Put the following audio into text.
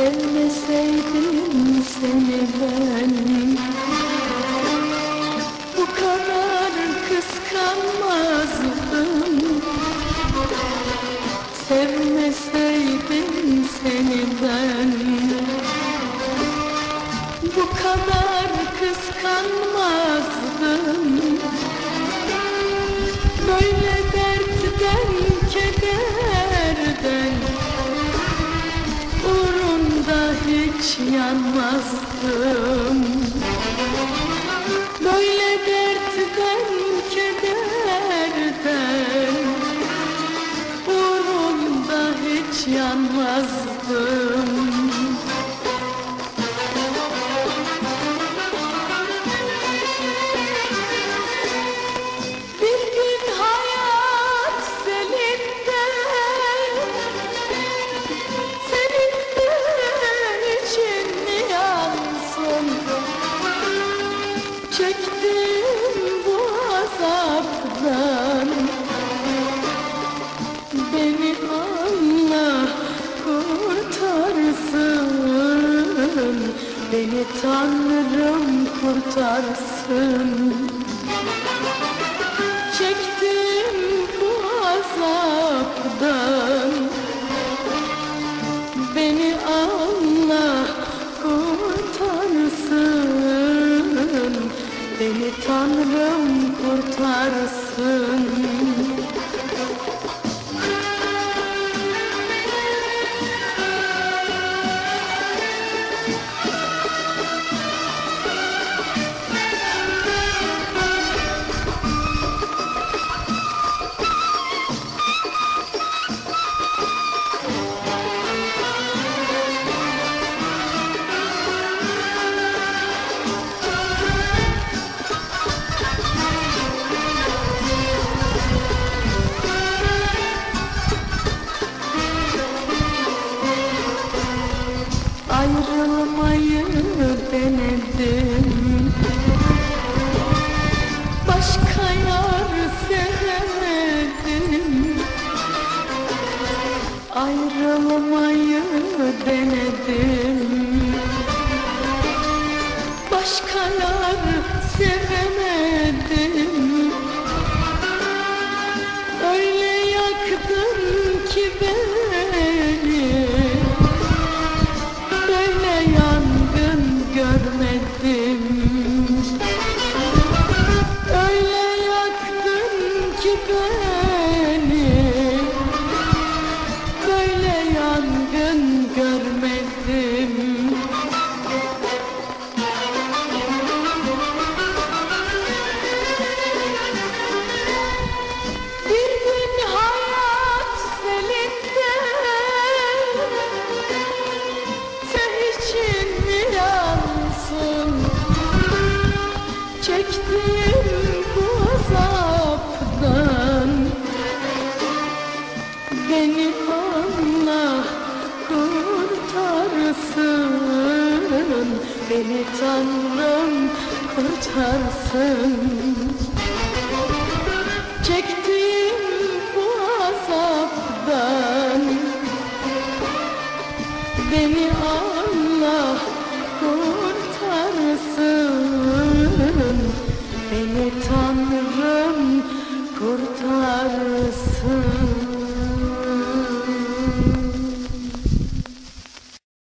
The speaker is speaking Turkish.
Sevmeseydim seni ben bu kadar kıskanmazdım. Sevmeseydim seni ben bu kadar kıskanmazdım. Böyle dertten, kederden uğrunda hiç yanmazdım. Böyle dertten, kederden uğrunda hiç yanmazdım. Çektim bu azaptan, beni Allah kurtarsın, beni Tanrım kurtarsın. Çektim bu azaptan, beni Allah kurtarsın, beni Tanrım kurtarsın. Ayrılmayı denedim, başka yar sevmedim. Ayrılmayı denedim, başka yar sevemedim. Öyle yaktın ki beni, böyle yangın görmedim. Öyle yaktın ki beni, böyle yangın görmedim. Bir gün hayat selinde sen için mi yansın? Çektiğim bu azaptan, beni Allah kurtarsın, beni Tanrım kurtarsın. Çektiğim bu azaptan, beni